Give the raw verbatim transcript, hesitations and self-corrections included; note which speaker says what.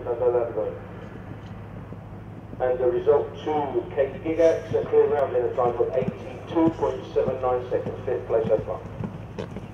Speaker 1: November. And the result to Kate Giga, so clear round in a time of eighty-two point seven nine seconds, fifth place so far.